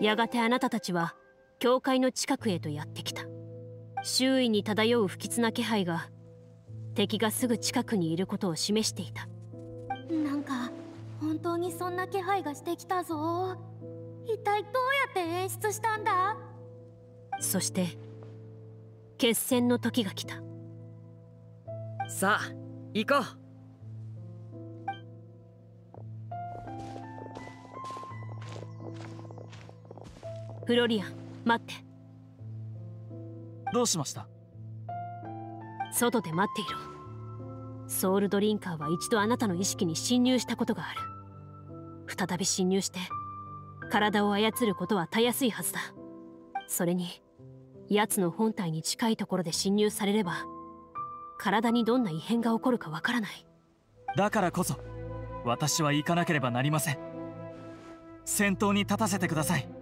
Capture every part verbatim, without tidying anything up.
やがてあなたたちは教会の近くへとやってきた。周囲に漂う不吉な気配が敵がすぐ近くにいることを示していた。 なんか本当にそんな気配がしてきたぞ。一体どうやって演出したんだ？ そして決戦の時が来た。 さあ行こう。 フロリアン、待って。 どうしました？ 外で待っていろ。ソウルドリンカーは一度あなたの意識に侵入したことがある。再び侵入して体を操ることはたやすいはずだ。それに奴の本体に近いところで侵入されれば体にどんな異変が起こるかわからない。 だからこそ私は行かなければなりません。先頭に立たせてください。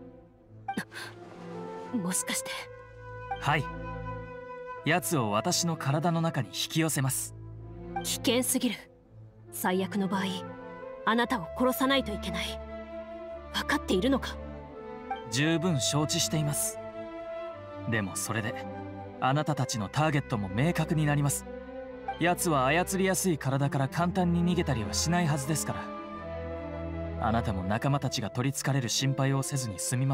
もしかして。 はい、奴を私の体の中に引き寄せます。 危険すぎる。最悪の場合あなたを殺さないといけない。分かっているのか？ 十分承知しています。でもそれであなたたちのターゲットも明確になります。奴は操りやすい体から簡単に逃げたりはしないはずですから、あなたも仲間たちが取りつかれる心配をせずに済みます。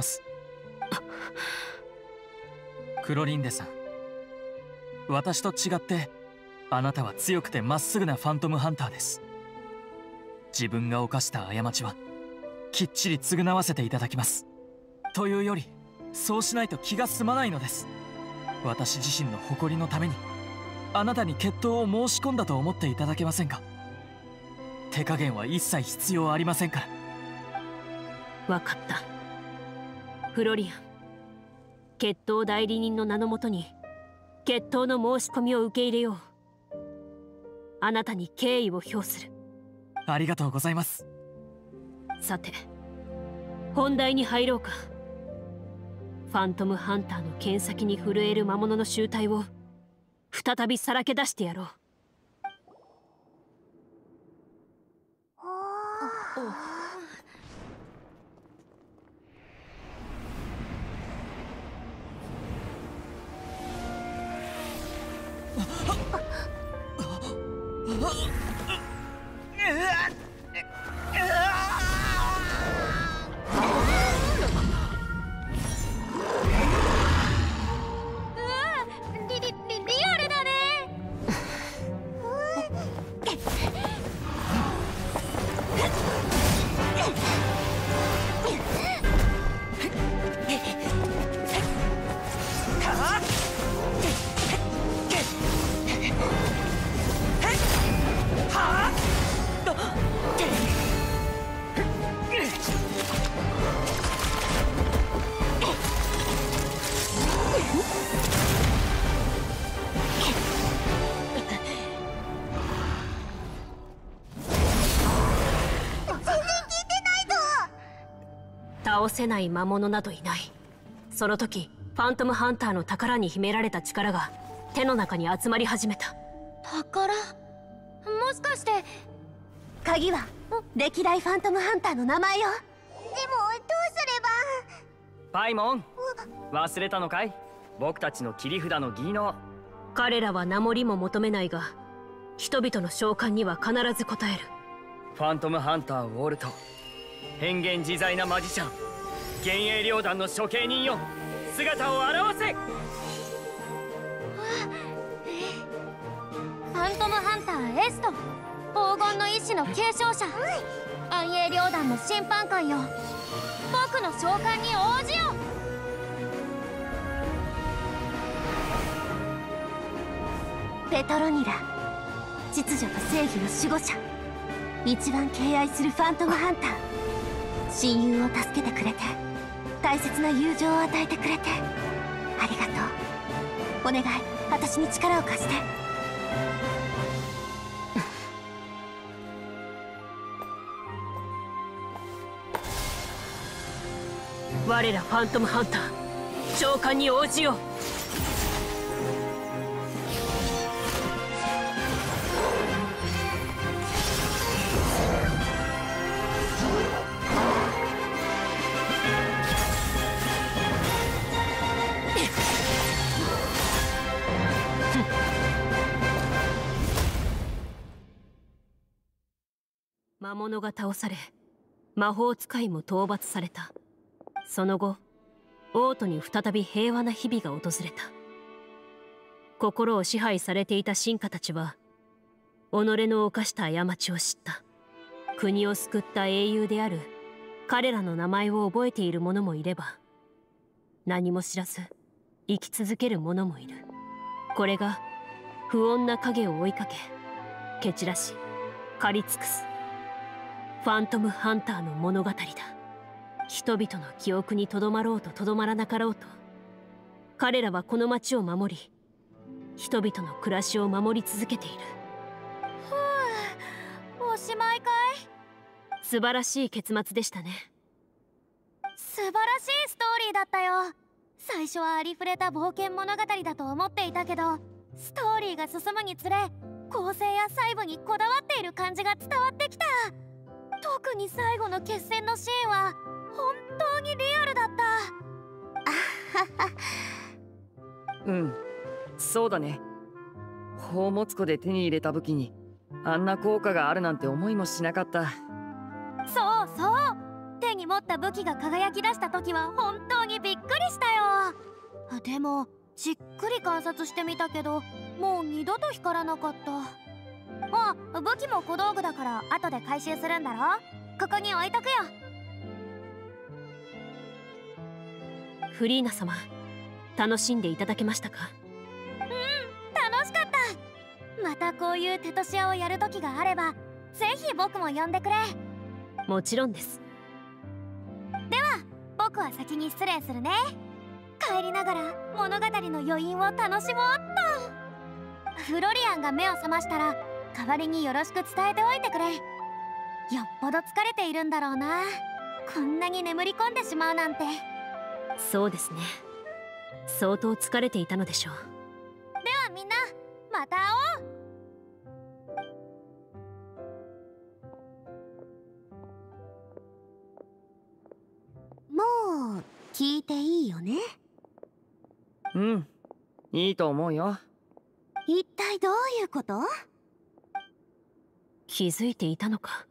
クロリンデさん、私と違ってあなたは強くてまっすぐなファントムハンターです。自分が犯した過ちはきっちり償わせていただきます。というよりそうしないと気が済まないのです。私自身の誇りのためにあなたに決闘を申し込んだと思っていただけませんか？手加減は一切必要ありませんから。 分かった。フロリアン、決闘代理人の名のもとに決闘の申し込みを受け入れよう。あなたに敬意を表する。 ありがとうございます。 さて本題に入ろうか。ファントムハンターの剣先に震える魔物の集体を再びさらけ出してやろう。倒せない魔物などいない。その時ファントムハンターの宝に秘められた力が手の中に集まり始めた。 宝？もしかして。 鍵は歴代ファントムハンターの名前よ。でもどうすれば。 パイモン、忘れたのかい？僕たちの切り札の技能。 彼らは名乗りも求めないが人々の召喚には必ず応える。 ファントムハンターウォルト、変幻自在なマジシャン、幻影両団の処刑人よ、姿を現せ。 ファントムハンターエスト、黄金の意志の継承者、暗影両団の審判官よ、僕の召喚に応じよ。 ペトロニラ、秩序と正義の守護者、一番敬愛するファントムハンター。親友を助けてくれて、大切な友情を与えてくれてありがとう。お願い、私に力を貸して。 我らファントムハンター、召喚に応じよう。 物が倒され、魔法使いも討伐された。その後王都に再び平和な日々が訪れた。心を支配されていた臣下たちは己の犯した過ちを知った。国を救った英雄である彼らの名前を覚えている者もいれば、何も知らず生き続ける者もいる。これが不穏な影を追いかけ蹴散らし狩り尽くすファントムハンターの物語だ。人々の記憶にとどまろうととどまらなかろうと、彼らはこの町を守り、人々の暮らしを守り続けている。 ふう、おしまいかい。 素晴らしい結末でしたね。 素晴らしいストーリーだったよ。最初はありふれた冒険物語だと思っていたけど、ストーリーが進むにつれ構成や細部にこだわっている感じが伝わってきた。特に最後の決戦のシーンは本当にリアルだった。 うん、そうだね。宝物庫で手に入れた武器にあんな効果があるなんて思いもしなかった。 そうそう、手に持った武器が輝き出した時は本当にびっくりしたよ。でもじっくり観察してみたけど、もう二度と光らなかった。あ、武器も小道具だから後で回収するんだろ。ここに置いとくよ。 フリーナ様、楽しんでいただけましたか？ うん、楽しかった。またこういうテトシアをやる時があればぜひ僕も呼んでくれ。 もちろんです。 では僕は先に失礼するね。帰りながら物語の余韻を楽しもうっと。フロリアンが目を覚ましたら代わりによろしく伝えておいてくれ。よっぽど疲れているんだろうな。こんなに眠り込んでしまうなんて。 そうですね、相当疲れていたのでしょう。 ではみんな、また会おう。 もう聞いていいよね？ うん、いいと思うよ。 一体どういうこと？ 気づいていたのか。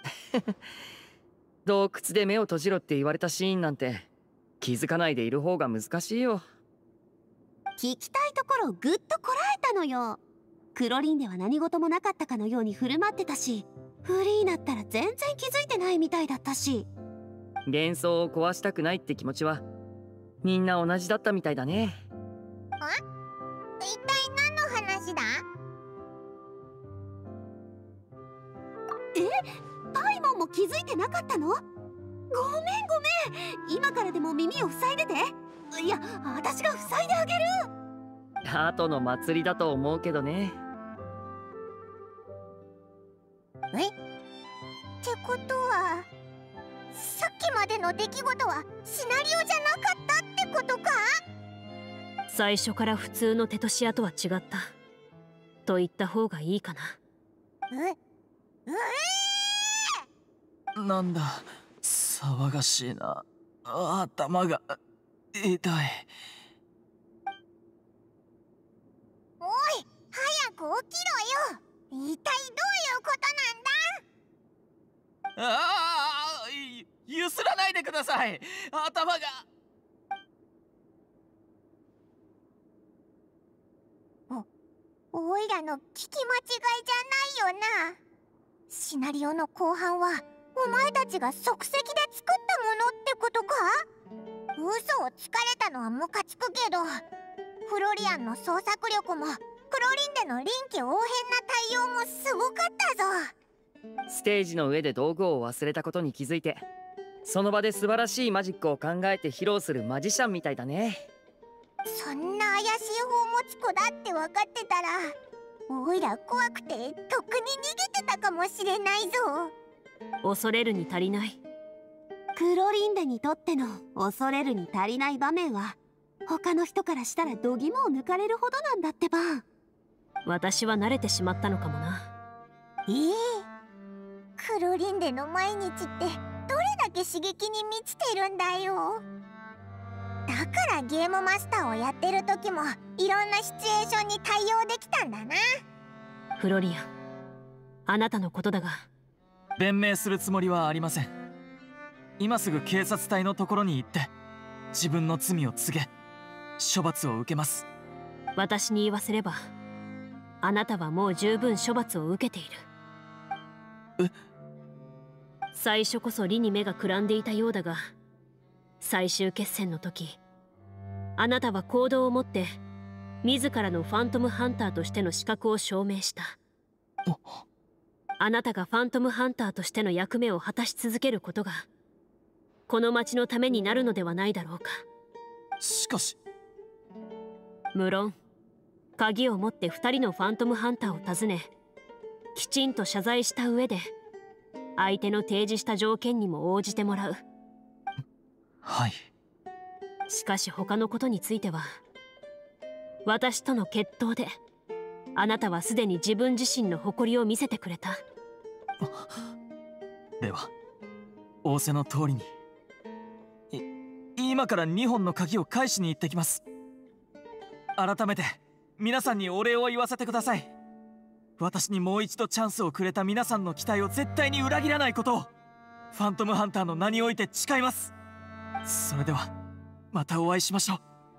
洞窟で目を閉じろって言われたシーンなんて気づかないでいる方が難しいよ。 聞きたいところをぐっとこらえたのよ。クロリンでは何事もなかったかのように振る舞ってたし、フリーナったら全然気づいてないみたいだったし。 幻想を壊したくないって気持ちはみんな同じだったみたいだね。 あ？一体何の話だ？ え？パイモンも気づいてなかったの？ごめんごめん、今からでも耳を塞いでて。いや、私が塞いであげる。 後の祭りだと思うけどね。 え？ってことはさっきまでの出来事はシナリオじゃなかったってことか？ 最初から普通のテトシアとは違ったと言った方がいいかな。 え？えー、なんだ、騒がしいな。頭が痛い。 おい、早く起きろよ。一体どういうことなんだ？ ああ、ゆすらないでください。頭が。 お、おいらの聞き間違いじゃないよな。シナリオの後半はお前たちが即席で作ったものってことか？嘘をつかれたのはムカつくけど、フロリアンの創作力もクロリンでの臨機応変な対応もすごかったぞ。 ステージの上で道具を忘れたことに気づいて、その場で素晴らしいマジックを考えて披露するマジシャンみたいだね。 そんな怪しい宝物庫だって分かってたら、おいら怖くてとっくに逃げてたかもしれないぞ。 恐れるに足りない。 クロリンデにとっての恐れるに足りない場面は他の人からしたら度肝を抜かれるほどなんだってば。 私は慣れてしまったのかもな。 ええ、クロリンデの毎日ってどれだけ刺激に満ちてるんだよ。だからゲームマスターをやってる時もいろんなシチュエーションに対応できたんだな。 フロリアン、あなたのことだが弁明するつもりはありません。今すぐ警察隊のところに行って自分の罪を告げ処罰を受けます。 私に言わせればあなたはもう十分処罰を受けている。 え？ 最初こそ理に目がくらんでいたようだが、最終決戦の時あなたは行動をもって自らのファントムハンターとしての資格を証明した。あなたがファントムハンターとしての役目を果たし続けることがこの町のためになるのではないだろうか。 しかし。 無論鍵を持って二人のファントムハンターを訪ねきちんと謝罪した上で相手の提示した条件にも応じてもらう。 はい。 しかし他のことについては私との決闘であなたはすでに自分自身の誇りを見せてくれた。 では仰せの通りにい今からにほんの鍵を返しに行ってきます。改めて皆さんにお礼を言わせてください。私にもう一度チャンスをくれた皆さんの期待を絶対に裏切らないことをファントムハンターの名において誓います。それではまたお会いしましょう。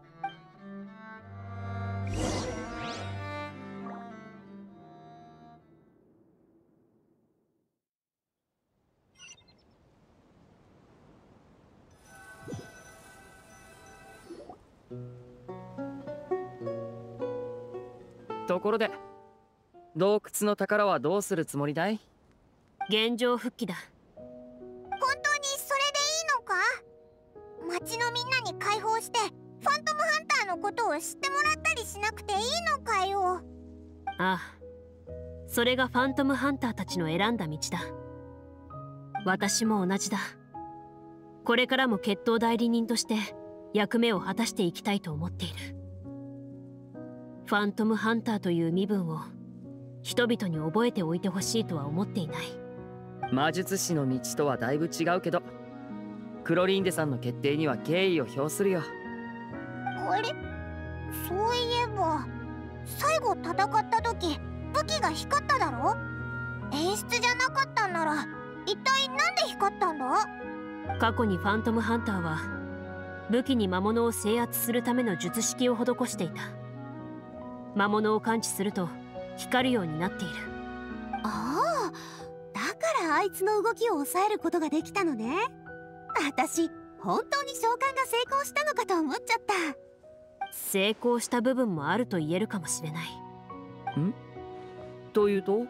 ところで洞窟の宝はどうするつもりだい？ 現状復帰だ。 本当にそれでいいのか？町のみんなに解放してファントムハンターのことを知ってもらったりしなくていいのかよ。 ああ、それがファントムハンターたちの選んだ道だ。私も同じだ。これからも決闘代理人として役目を果たしていきたいと思っている。ファントムハンターという身分を人々に覚えておいてほしいとは思っていない。 魔術師の道とはだいぶ違うけどクロリンデさんの決定には敬意を表するよ。 あれ、そういえば最後戦った時武器が光っただろ。演出じゃなかったんなら一体なんで光ったんだ？ 過去にファントムハンターは武器に魔物を制圧するための術式を施していた。魔物を感知すると光るようになっている。 ああ、だからあいつの動きを抑えることができたのね。私本当に召喚が成功したのかと思っちゃった。 成功した部分もあると言えるかもしれない。 ん？というと？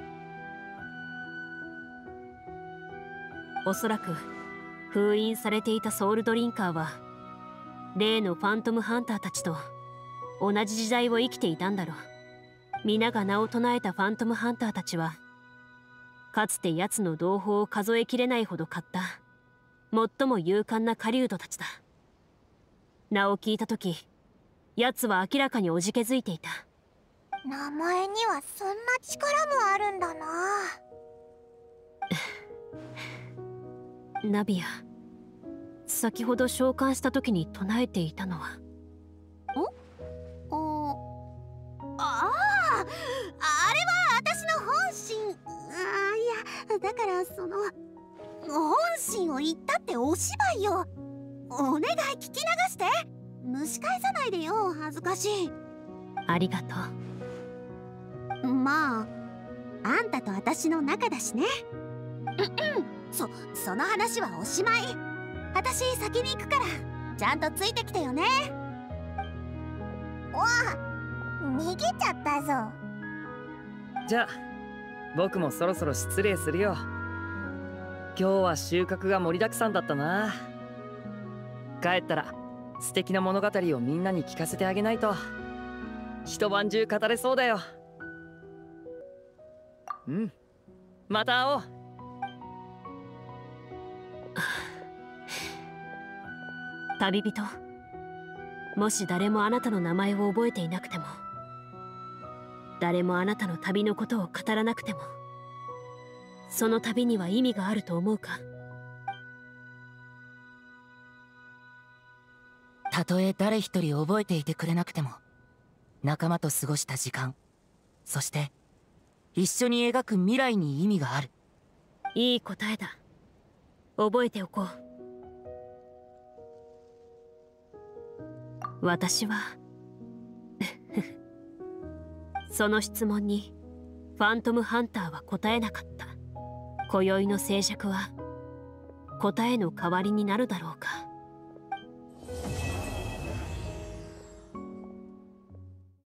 おそらく封印されていたソウルドリンカーは例のファントムハンターたちと同じ時代を生きていたんだろう。皆が名を唱えたファントムハンターたちはかつて奴の同胞を数えきれないほど買った最も勇敢な狩人たちだ。名を聞いた時奴は明らかにおじけづいていた。 名前にはそんな力もあるんだな。 ナビア、先ほど召喚した時に唱えていたのはああ、あれは私の本心。あ、いや、だからその本心を言ったってお芝居よ。お願い聞き流して。蒸し返さないでよ、恥ずかしい。 ありがとう。まああんたと私の仲だしね。そその話はおしまい。私先に行くからちゃんとついてきてよね。 わあ、逃げちゃったぞ。 じゃあ僕もそろそろ失礼するよ。今日は収穫が盛りだくさんだったな。帰ったら素敵な物語をみんなに聞かせてあげないと一晩中語れそうだよ。うん、また会おう。 旅人、もし誰もあなたの名前を覚えていなくても誰もあなたの旅のことを語らなくてもその旅には意味があると思うか？ たとえ誰一人覚えていてくれなくても仲間と過ごした時間、そして一緒に描く未来に意味がある。 いい答えだ。覚えておこう。私はその質問にファントムハンターは答えなかった。今宵の静寂は答えの代わりになるだろうか。